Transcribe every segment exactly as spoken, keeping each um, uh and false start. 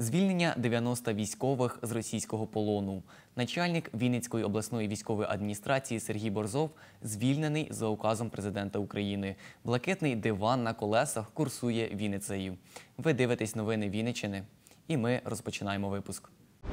Звільнення дев'яноста військових з російського полону. Начальник Вінницької обласної військової адміністрації Сергій Борзов звільнений за указом президента України. Блакитний диван на колесах курсує Вінницею. Ви дивитесь новини Вінниччини, і ми розпочинаємо випуск.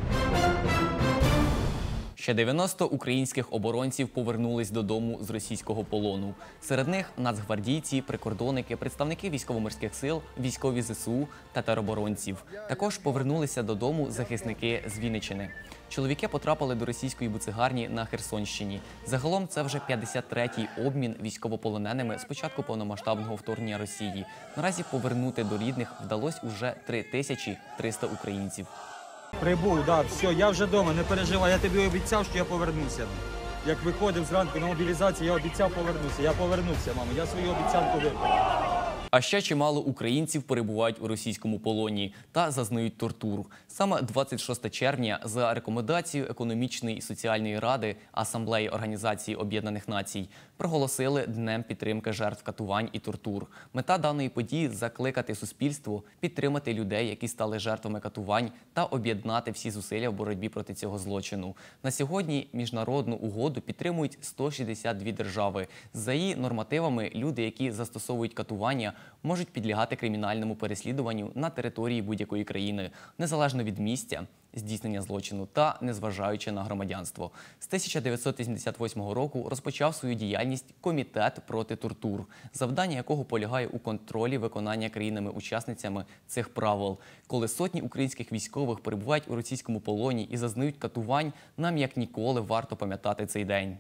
Ще дев'яносто українських оборонців повернулись додому з російського полону. Серед них нацгвардійці, прикордонники, представники військово-морських сил, військові зе се у та тероборонців. Також повернулися додому захисники з Вінниччини. Чоловіки потрапили до російської буцегарні на Херсонщині. Загалом це вже п'ятдесят третій обмін військовополоненими з початку повномасштабного вторгнення Росії. Наразі повернути до рідних вдалося уже три тисячі триста українців. Прибув, так, все, я вже вдома, не переживай, я тобі обіцяв, що я повернуся. Як виходив зранку на мобілізацію, я обіцяв повернутися. Я повернувся, мамо, я свою обіцянку виконав. А ще чимало українців перебувають у російському полоні та зазнають тортур. Саме двадцять шостого червня за рекомендацією Економічної і соціальної ради Асамблеї Організації Об'єднаних Націй проголосили Днем підтримки жертв катувань і тортур. Мета даної події – закликати суспільство підтримати людей, які стали жертвами катувань, та об'єднати всі зусилля в боротьбі проти цього злочину. На сьогодні міжнародну угоду підтримують сто шістдесят дві держави. За її нормативами люди, які застосовують катування, можуть підлягати кримінальному переслідуванню на території будь-якої країни, незалежно від місця здійснення злочину та незважаючи на громадянство. З тисяча дев'ятсот вісімдесят восьмого року розпочав свою діяльність Комітет проти тортур, завдання якого полягає у контролі виконання країнами-учасницями цих правил. Коли сотні українських військових перебувають у російському полоні і зазнають катувань, нам як ніколи варто пам'ятати цей день.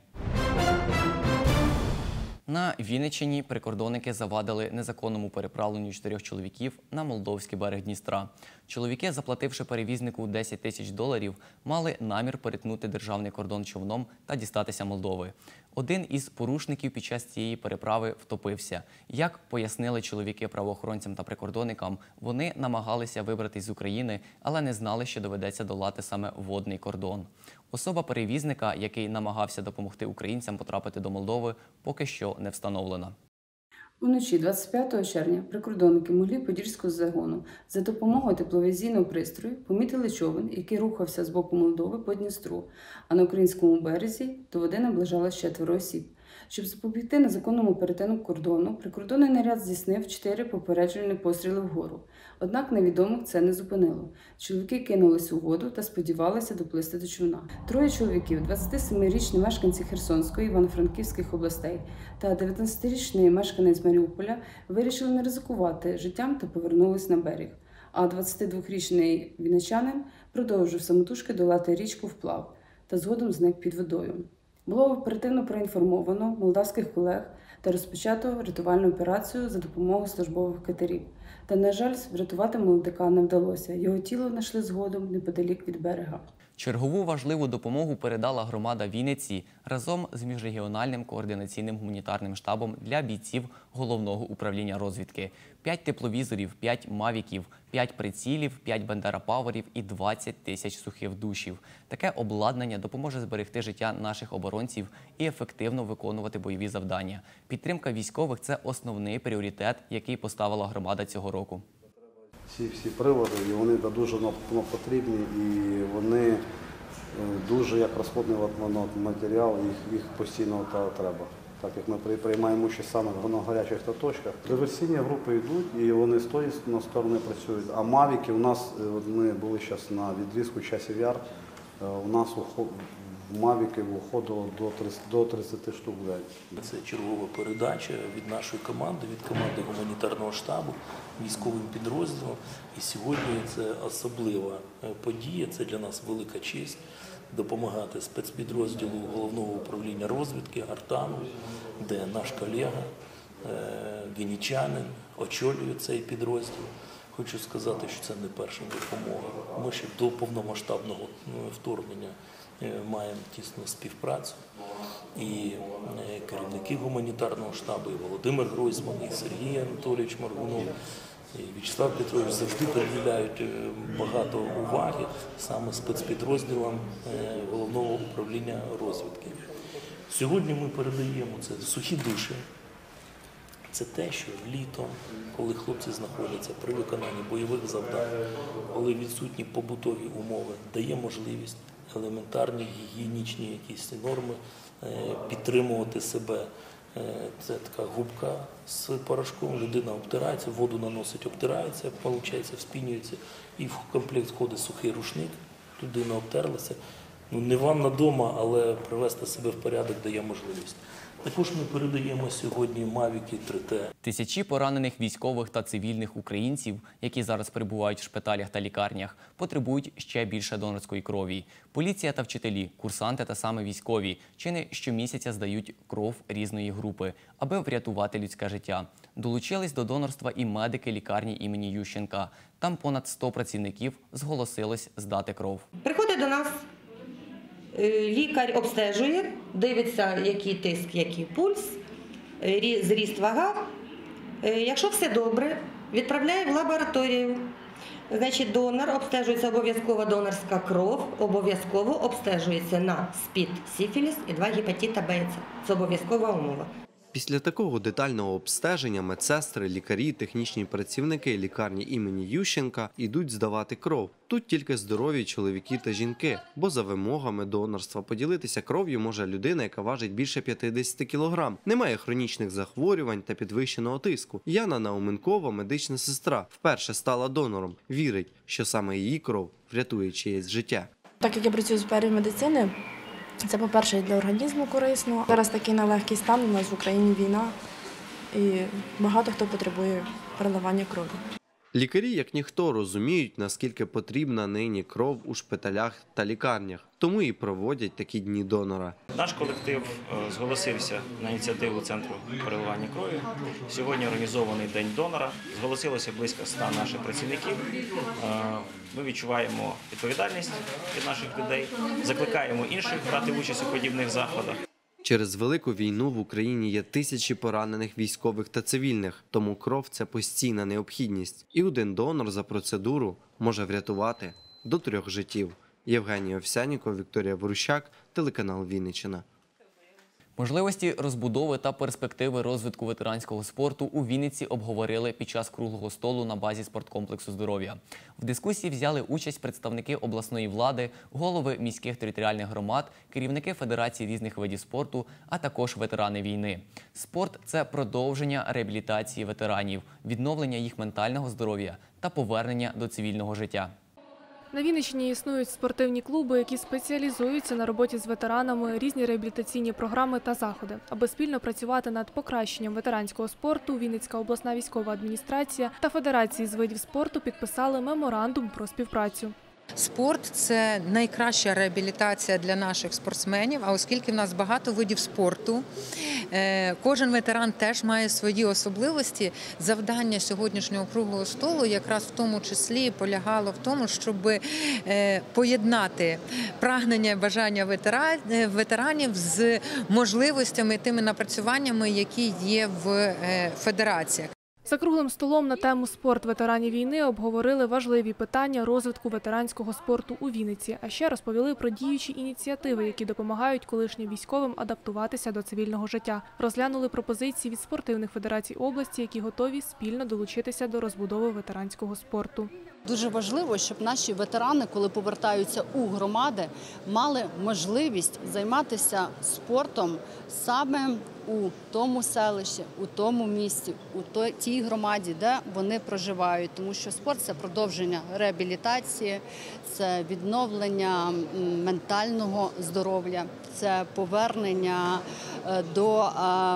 На Вінниччині прикордонники завадили незаконному переправленню чотирьох чоловіків на молдовський берег Дністра. Чоловіки, заплативши перевізнику десять тисяч доларів, мали намір перетнути державний кордон човном та дістатися Молдови. Один із порушників під час цієї переправи втопився. Як пояснили чоловіки правоохоронцям та прикордонникам, вони намагалися вибратись з України, але не знали, що доведеться долати саме водний кордон. Особа перевізника, який намагався допомогти українцям потрапити до Молдови, поки що не встановлена. Уночі двадцять п'ятого червня прикордонники Могилів-Подільського загону за допомогою тепловізійного пристрою помітили човен, який рухався з боку Молдови по Дністру, а на українському березі до води наближалося четверо осіб. Щоб запобігти незаконному перетину кордону, прикордонний наряд здійснив чотири попереджувальні постріли вгору. Однак невідомих це не зупинило. Чоловіки кинулись у воду та сподівалися доплисти до човна. Троє чоловіків, двадцятисемирічні мешканці Херсонської, Івано-Франківських областей та дев'ятнадцятирічний мешканець Маріуполя, вирішили не ризикувати життям та повернулись на берег. А двадцятидвохрічний вінничанин продовжив самотужки долати річку вплав та згодом зник під водою. Було оперативно проінформовано молдавських колег та розпочато рятувальну операцію за допомогою службових катерів. Та, на жаль, врятувати молодика не вдалося. Його тіло знайшли згодом неподалік від берега. Чергову важливу допомогу передала громада Вінниці разом з міжрегіональним координаційним гуманітарним штабом для бійців Головного управління розвідки. П'ять тепловізорів, п'ять мавіків, п'ять прицілів, п'ять бандера-паверів і двадцять тисяч сухих душів. Таке обладнання допоможе зберегти життя наших оборонців і ефективно виконувати бойові завдання. Підтримка військових – це основний пріоритет, який поставила громада цього року. Ці всі прилади, і вони дуже потрібні, і вони дуже як розходний матеріал, їх, їх постійно треба. Так як ми приймаємо участь саме в гарячих точках. Диверсійні групи йдуть, і вони з тої сторони працюють. А мавіки у нас, ми були зараз на відрізку Часів Яр, у нас в мавіки виходило до тридцяти штук. Це чергова передача від нашої команди, від команди гуманітарного штабу, військовим підрозділом. І сьогодні це особлива подія, це для нас велика честь допомагати спецпідрозділу Головного управління розвідки Артану, де наш колега, вінничанин, очолює цей підрозділ. Хочу сказати, що це не перша допомога. Ми ще до повномасштабного вторгнення маємо тісну співпрацю. І керівники гуманітарного штабу, і Володимир Гройсман, і Сергій Анатолійович Маргунов, і В'ячеслав Петрович завжди приділяють багато уваги саме спецпідрозділам Головного управління розвідки. Сьогодні ми передаємо це сухі душі, Це те, що літом, коли хлопці знаходяться при виконанні бойових завдань, коли відсутні побутові умови, дає можливість елементарні гігієнічні якісь норми підтримувати себе. Це така губка з порошком, людина обтирається, воду наносить, обтирається, виходить, вспінюється, і в комплект входить сухий рушник, людина обтерлася. Ну, не вам на дома, але привести себе в порядок дає можливість. Також ми передаємо сьогодні Мавіки три Т. Тисячі поранених військових та цивільних українців, які зараз перебувають в шпиталях та лікарнях, потребують ще більше донорської крові. Поліція та вчителі, курсанти та саме військові чи не щомісяця здають кров різної групи, аби врятувати людське життя. Долучились до донорства і медики лікарні імені Ющенка. Там понад сто працівників зголосились здати кров. Приходить до нас лікар, обстежує, дивиться, який тиск, який пульс, зріст, вага. Якщо все добре, відправляє в лабораторію. Значить, донор, обстежується обов'язково донорська кров, обов'язково обстежується на СПІД, сифіліс і два гепатита Б. Це обов'язкова умова. Після такого детального обстеження медсестри, лікарі, технічні працівники лікарні імені Ющенка йдуть здавати кров. Тут тільки здорові чоловіки та жінки, бо за вимогами донорства поділитися кров'ю може людина, яка важить більше п'ятдесят кілограм, не має хронічних захворювань та підвищеного тиску. Яна Науменкова, медична сестра, вперше стала донором. Вірить, що саме її кров врятує чиєсь життя. Так як я працюю в сфері медицини, це, по-перше, для організму корисно. Зараз такий нелегкий стан, у нас в Україні війна, і багато хто потребує переливання крові. Лікарі, як ніхто, розуміють, наскільки потрібна нині кров у шпиталях та лікарнях. Тому і проводять такі дні донора. Наш колектив зголосився на ініціативу Центру переливання крові. Сьогодні організований День донора. Зголосилося близько ста наших працівників. Ми відчуваємо відповідальність від наших людей, закликаємо інших брати участь у подібних заходах. Через велику війну в Україні є тисячі поранених військових та цивільних, тому кров – це постійна необхідність. І один донор за процедуру може врятувати до трьох життів. Євгеній Овсяніков, Вікторія Ворущак, телеканал Вінниччина. Можливості розбудови та перспективи розвитку ветеранського спорту у Вінниці обговорили під час круглого столу на базі спорткомплексу «Здоров'я». В дискусії взяли участь представники обласної влади, голови міських територіальних громад, керівники федерацій різних видів спорту, а також ветерани війни. Спорт – це продовження реабілітації ветеранів, відновлення їх ментального здоров'я та повернення до цивільного життя. На Вінниччині існують спортивні клуби, які спеціалізуються на роботі з ветеранами, різні реабілітаційні програми та заходи. Аби спільно працювати над покращенням ветеранського спорту, Вінницька обласна військова адміністрація та Федерації з видів спорту підписали меморандум про співпрацю. Спорт – це найкраща реабілітація для наших спортсменів, а оскільки в нас багато видів спорту, кожен ветеран теж має свої особливості. Завдання сьогоднішнього круглого столу якраз в тому числі полягало в тому, щоб поєднати прагнення і бажання ветеранів з можливостями, тими напрацюваннями, які є в федераціях. За круглим столом на тему «Спорт ветеранів війни» обговорили важливі питання розвитку ветеранського спорту у Вінниці, а ще розповіли про діючі ініціативи, які допомагають колишнім військовим адаптуватися до цивільного життя. Розглянули пропозиції від спортивних федерацій області, які готові спільно долучитися до розбудови ветеранського спорту. Дуже важливо, щоб наші ветерани, коли повертаються у громади, мали можливість займатися спортом саме у тому селищі, у тому місті, у тій громаді, де вони проживають. Тому що спорт – це продовження реабілітації, це відновлення ментального здоров'я, це повернення до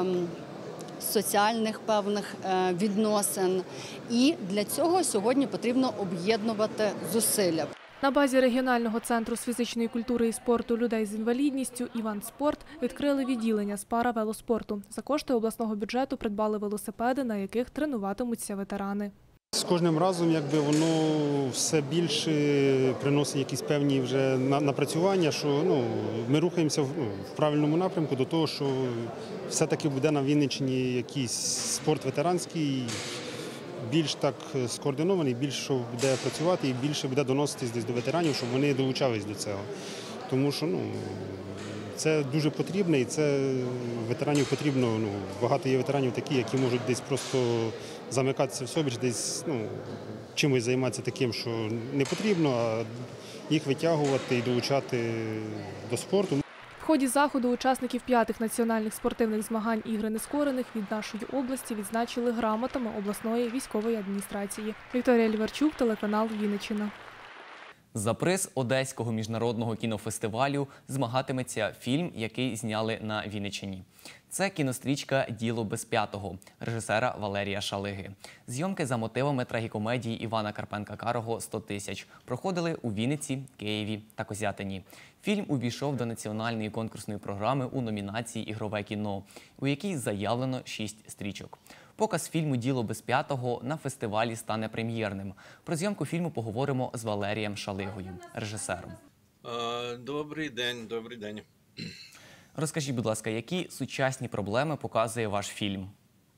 соціальних певних відносин. І для цього сьогодні потрібно об'єднувати зусилля. На базі регіонального центру з фізичної культури і спорту людей з інвалідністю «Іван Спорт» відкрили відділення з паравелоспорту. За кошти обласного бюджету придбали велосипеди, на яких тренуватимуться ветерани. З кожним разом якби воно все більше приносить якісь певні вже напрацювання, що ну, ми рухаємося в, ну, в правильному напрямку до того, що все-таки буде на Вінниччині якийсь спорт ветеранський, більш так скоординований, більше буде працювати і більше буде доноситись десь до ветеранів, щоб вони долучались до цього. Тому що ну, це дуже потрібно, і це ветеранів потрібно, ну, багато є ветеранів такі, які можуть десь просто замикатися в собі, десь ну, чимось займатися таким, що не потрібно, а їх витягувати і долучати до спорту. В ході заходу учасників п'ятих національних спортивних змагань «Ігри нескорених» від нашої області відзначили грамотами обласної військової адміністрації. Вікторія Ліварчук, телеканал Вінниччина. За приз Одеського міжнародного кінофестивалю змагатиметься фільм, який зняли на Вінниччині. Це кінострічка «Діло Безп'ятого» режисера Валерія Шалиги. Зйомки за мотивами трагікомедії Івана Карпенка-Карого «сто тисяч» проходили у Вінниці, Києві та Козятині. Фільм увійшов до національної конкурсної програми у номінації «Ігрове кіно», у якій заявлено шість стрічок. Показ фільму «Діло Безп'ятого» на фестивалі стане прем'єрним. Про зйомку фільму поговоримо з Валерієм Шалигою, режисером. Добрий день, добрий день. Розкажіть, будь ласка, які сучасні проблеми показує ваш фільм?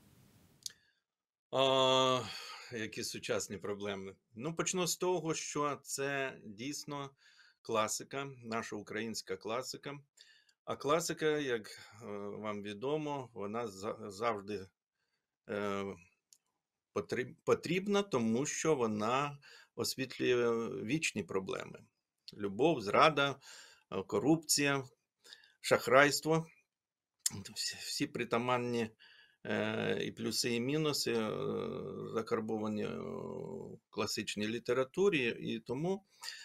О, які сучасні проблеми? Ну, почну з того, що це дійсно класика, наша українська класика. А класика, як вам відомо, вона завжди потрібна, тому що вона освітлює вічні проблеми. Любов, зрада, корупція, шахрайство. Всі притаманні і плюси, і мінуси закарбовані в класичній літературі. І тому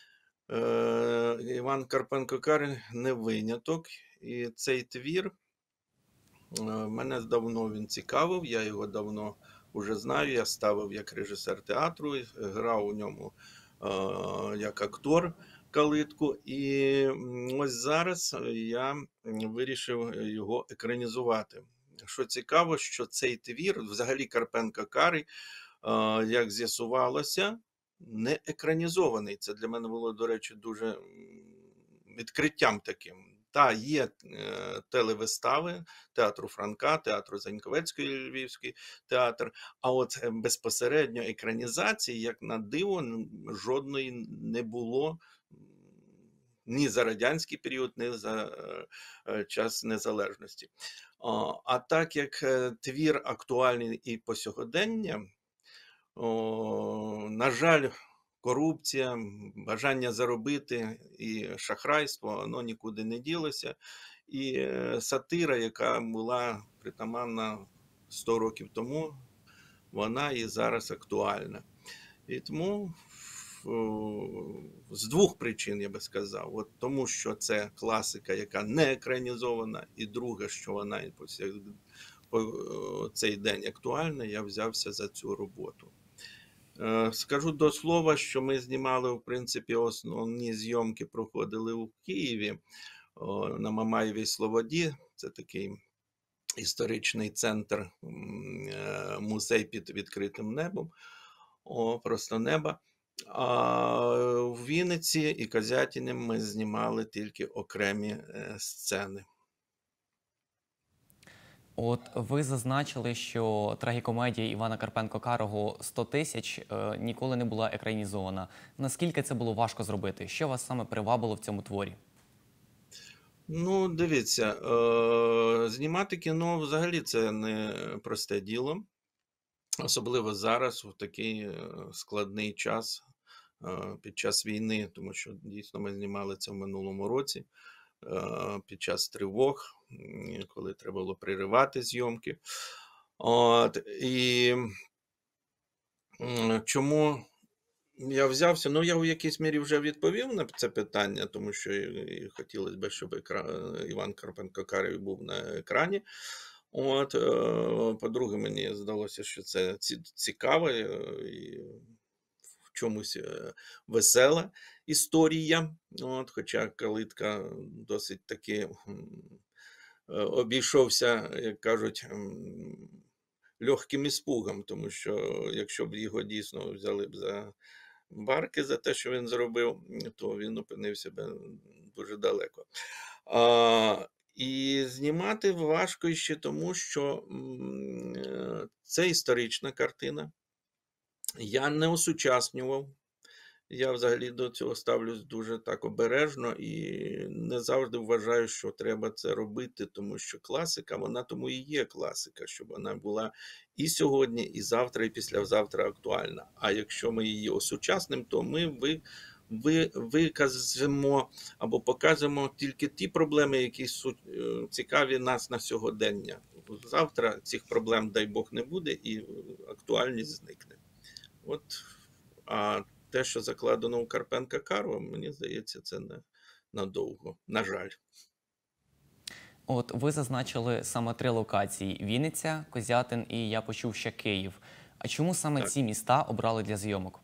Іван Карпенко-Карий не виняток. І цей твір мене давно він цікавив, я його давно вже знаю, я ставив як режисер театру, грав у ньому е, як актор калитку, і ось зараз я вирішив його екранізувати. Що цікаво, що цей твір, взагалі Карпенко-Карий, е, як з'ясувалося, не екранізований. Це для мене було, до речі, дуже відкриттям таким. Та, є е, телевистави театру Франка, театру Заньковецької, Львівський театр, а от безпосередньо екранізації, як на диво, жодної не було ні за радянський період, ні за е, час незалежності. О, а так як твір актуальний і по сьогодення, о, на жаль, корупція, бажання заробити і шахрайство, воно нікуди не ділося. І сатира, яка була притаманна сто років тому, вона і зараз актуальна. І тому з двох причин, я би сказав. От тому, що це класика, яка не екранізована, і друге, що вона і по цей день актуальна, я взявся за цю роботу. Скажу до слова, що ми знімали, в принципі, основні зйомки проходили у Києві, на Мамаєвій Слободі. Це такий історичний центр, музей під відкритим небом, о, просто неба. А в Вінниці і Козятині ми знімали тільки окремі сцени. От ви зазначили, що трагікомедія Івана Карпенко-Карого «сто тисяч» ніколи не була екранізована. Наскільки це було важко зробити? Що вас саме привабило в цьому творі? Ну, дивіться, знімати кіно взагалі це не просте діло. Особливо зараз, в такий складний час, під час війни, тому що дійсно ми знімали це в минулому році, під час тривог, коли треба було приривати зйомки. От, і чому я взявся? Ну, я в якійсь мірі вже відповів на це питання, тому що і хотілося б, щоб Іван Карпенко-Карий був на екрані. От, по-друге, мені здалося, що це цікава і в чомусь весела історія. От, хоча калитка досить таки обійшовся, як кажуть, легким іспугом, тому що якщо б його дійсно взяли б за барки за те, що він зробив, то він опинився б дуже далеко. А, і знімати важко ще тому, що це історична картина. Я не осучаснював, Я взагалі до цього ставлюсь дуже так обережно і не завжди вважаю, що треба це робити, тому що класика, вона тому і є класика, щоб вона була і сьогодні, і завтра, і післязавтра актуальна. А якщо ми її осучаснимо, то ми ви, ви, викажемо або покажемо тільки ті проблеми, які су- е, цікаві нас на сьогодення. Завтра цих проблем, дай Бог, не буде, і актуальність зникне. От, а те, що закладено у Карпенка-Карого, мені здається, це не надовго, на жаль. От ви зазначили саме три локації: Вінниця, Козятин і, я почув, ще Київ. А чому саме Так. ці міста обрали для зйомок?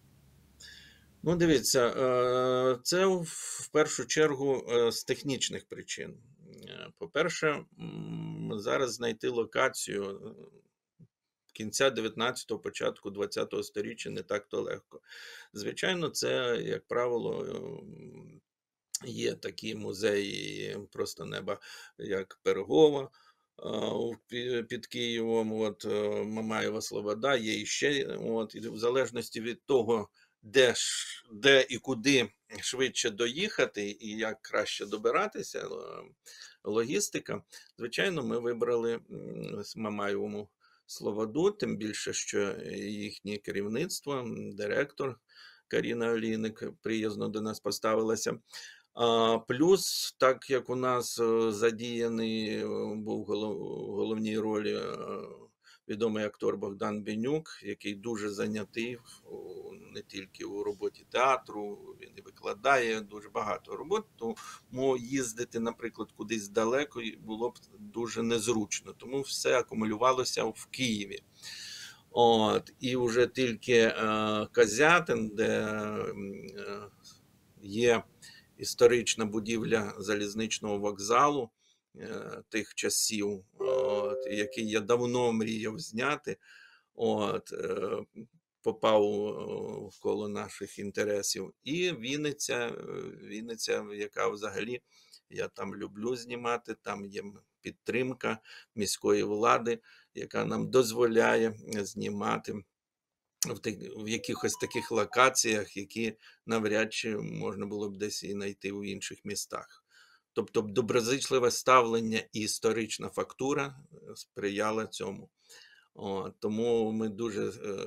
Ну, дивіться, е, це в першу чергу е, з технічних причин. Е, По-перше, м, зараз знайти локацію е, кінця дев'ятнадцятого, початку двадцятого сторіччя не так-то легко. Звичайно, це, як правило, ем, є такі музеї просто неба, як Пирогова а, у- пі- під Києвом, от е, Мамаєва Слобода, є іще, от, і в залежності від того, де, ж, де і куди швидше доїхати і як краще добиратися, е, логістика, звичайно, ми вибрали м, з Мамаєвому Слободу, тим більше, що їхнє керівництво, м, директор Каріна Олійник приязно до нас поставилася. А, плюс, так як у нас е, задіяний е, був в голов- в головній ролі е, відомий актор Богдан Бенюк, який дуже зайнятий у- не тільки у роботі театру, він і викладає дуже багато робот, тому їздити, наприклад, кудись далеко було б дуже незручно, тому все акумулювалося в Києві. От, і вже тільки е, Козятин, де м, е, є історична будівля залізничного вокзалу е, тих часів, от, який я давно мріяв зняти, от, е, попав е, в коло наших інтересів. І Вінниця, е, Вінниця, яка взагалі я там люблю знімати, там є підтримка міської влади, яка нам дозволяє знімати в, тих, в якихось таких локаціях, які навряд чи можна було б десь і знайти у інших містах. Тобто доброзичливе ставлення і історична фактура е, сприяла цьому. О, тому ми дуже е,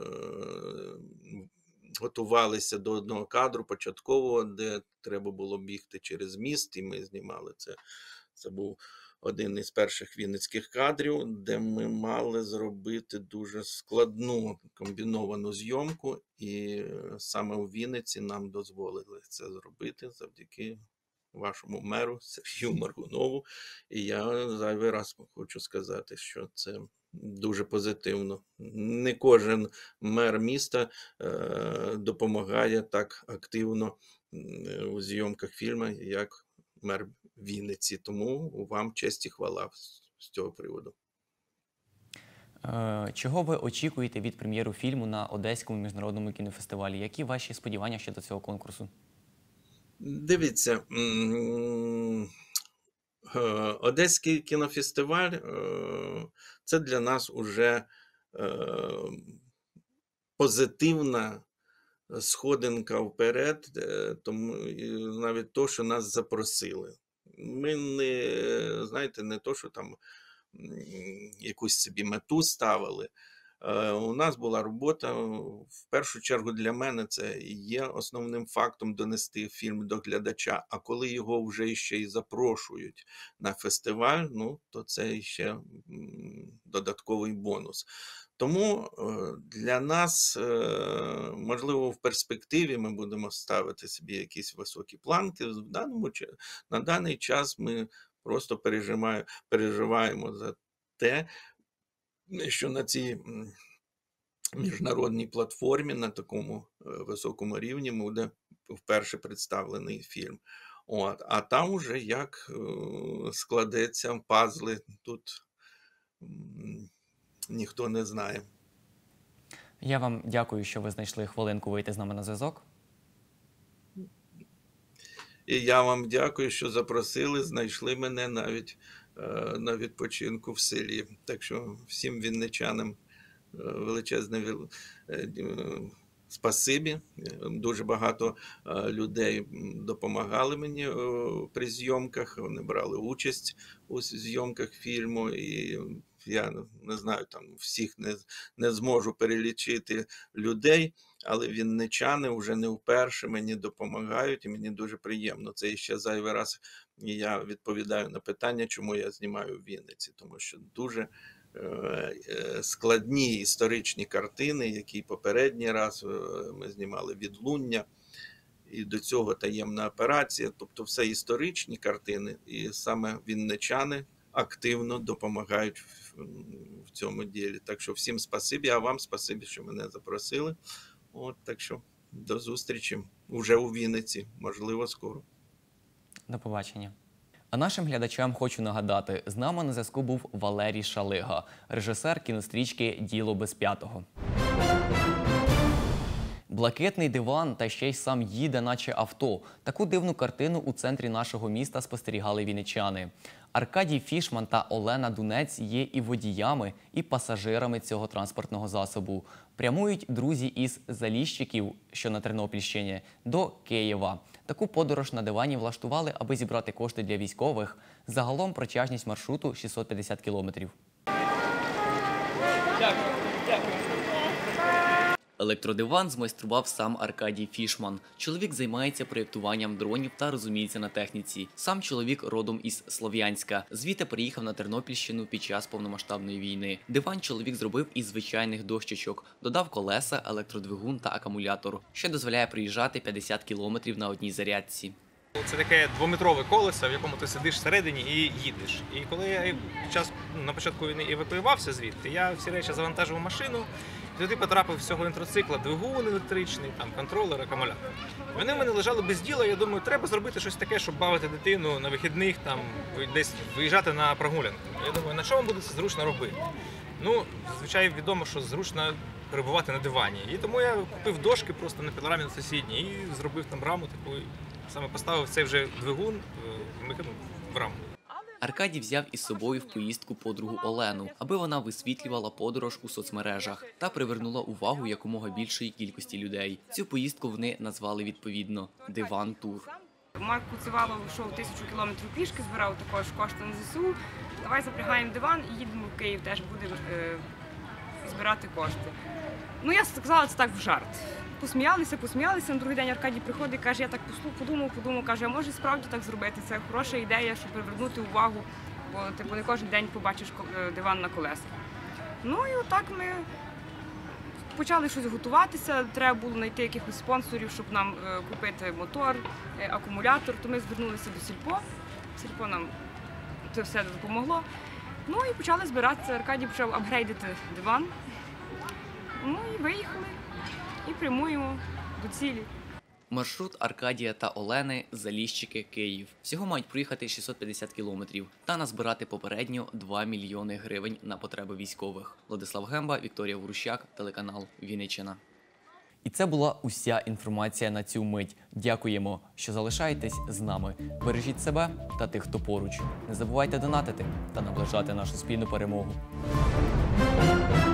готувалися до одного кадру початкового, де треба було бігти через міст, і ми знімали це. Це був один із перших вінницьких кадрів, де ми мали зробити дуже складну комбіновану зйомку, і саме у Вінниці нам дозволили це зробити завдяки вашому меру Сергію Моргунову. І я зайвий раз хочу сказати, що це дуже позитивно. Не кожен мер міста е, допомагає так активно е, у зйомках фільму, як мер Вінниці. Тому вам честь і хвала з цього приводу. Е, Чого ви очікуєте від прем'єру фільму на Одеському міжнародному кінофестивалі? Які ваші сподівання щодо цього конкурсу? Дивіться, м, е, Одеський кінофестиваль е, – це для нас уже е, позитивна сходинка вперед, е, тому і навіть то, що нас запросили. Ми не, знаєте, не то, що там м, якусь собі мету ставили. Е, У нас була робота, в першу чергу для мене це і є основним фактом донести фільм до глядача, а коли його вже ще й запрошують на фестиваль, ну, то це ще м, додатковий бонус. Тому е, для нас, е, можливо, в перспективі ми будемо ставити собі якісь високі планки. В даному, ча- на даний час ми просто пережимаю- переживаємо за те, що на цій м, міжнародній платформі на такому е, високому рівні буде вперше представлений фільм. От. А там уже як е, складеться пазли, тут м, ніхто не знає. Я вам дякую, що ви знайшли хвилинку вийти з нами на зв'язок. І я вам дякую, що запросили, знайшли мене навіть е, на відпочинку в селі. Так що всім вінничанам е, величезне віл- е, д- е, спасибі. Дуже багато людей допомагали мені при зйомках, вони брали участь у зйомках фільму, і я не знаю, там всіх не, не зможу перелічити людей, але вінничани вже не вперше мені допомагають, і мені дуже приємно. Це ще зайвий раз я відповідаю на питання, чому я знімаю в Вінниці, тому що дуже складні історичні картини, які попередній раз ми знімали «Відлуння», і до цього «Таємна операція», тобто все історичні картини, і саме вінничани активно допомагають в цьому ділі. Так що всім спасибі, а вам спасибі, що мене запросили. От, так що до зустрічі вже у Вінниці, можливо, скоро. До побачення. А нашим глядачам хочу нагадати, з нами на зв'язку був Валерій Шалига, режисер кінострічки «Діло без п'ятого». Блакитний диван та ще й сам їде, наче авто. Таку дивну картину у центрі нашого міста спостерігали вінничани. Аркадій Фішман та Олена Дунець є і водіями, і пасажирами цього транспортного засобу. Прямують друзі із Заліщиків, що на Тернопільщині, до Києва. Таку подорож на дивані влаштували, аби зібрати кошти для військових. Загалом протяжність маршруту шістсот п'ятдесят кілометрів. Дякую. Дякую. Електродиван змайстрував сам Аркадій Фішман. Чоловік займається проєктуванням дронів та розуміється на техніці. Сам чоловік родом із Слов'янська. Звідти приїхав на Тернопільщину під час повномасштабної війни. Диван чоловік зробив із звичайних дощечок. Додав колеса, електродвигун та акумулятор, що дозволяє проїжджати п'ятдесят кілометрів на одній зарядці. Це таке двометрове колесо, в якому ти сидиш всередині і їдеш. І коли я під час, на початку війни евакуювався звідти, я всі речі завантажив в машину, і туди потрапив всього інтроцикла, двигун електричний, там, контролер, акумулятор. Вони в мене лежали без діла, я думаю, треба зробити щось таке, щоб бавити дитину на вихідних, там, десь виїжджати на прогулянку. Я думаю, на що вам буде це зручно робити? Ну, звичайно, відомо, що зручно перебувати на дивані. І тому я купив дошки просто на пілорамі на сусідній і зробив там раму таку. Саме поставив цей вже двигун в раму. Аркадій взяв із собою в поїздку подругу Олену, аби вона висвітлювала подорож у соцмережах та привернула увагу якомога більшої кількості людей. Цю поїздку вони назвали відповідно «Диван-тур». Марк Куцевалов йшов тисячу кілометрів пішки, збирав також кошти на ЗСУ. Давай запрягаємо диван і їдемо в Київ, теж будемо е, збирати кошти. Ну, я сказала це так в жарт. Посміялися, посміялися, на другий день Аркадій приходить і каже, я так подумав, подумав, каже, а може справді так зробити, це хороша ідея, щоб привернути увагу, бо типу, не кожен день побачиш диван на колесах. Ну і отак ми почали щось готуватися, треба було знайти якихось спонсорів, щоб нам купити мотор, акумулятор, то ми звернулися до Сільпо, Сільпо нам це все допомогло. Ну і почали збиратися, Аркадій почав апгрейдити диван, ну і виїхали. І прямуємо до цілі. Маршрут Аркадія та Олени – Заліщики, Київ. Всього мають проїхати шістсот п'ятдесят кілометрів та назбирати попередньо два мільйони гривень на потреби військових. Владислав Гемба, Вікторія Ворущак, телеканал Вінниччина. І це була уся інформація на цю мить. Дякуємо, що залишаєтесь з нами. Бережіть себе та тих, хто поруч. Не забувайте донатити та наближати нашу спільну перемогу.